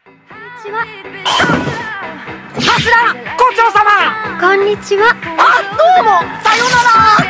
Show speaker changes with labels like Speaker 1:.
Speaker 1: ちは。
Speaker 2: 頭、校長様。
Speaker 1: こんにちは。
Speaker 2: あ、どうも、さようなら。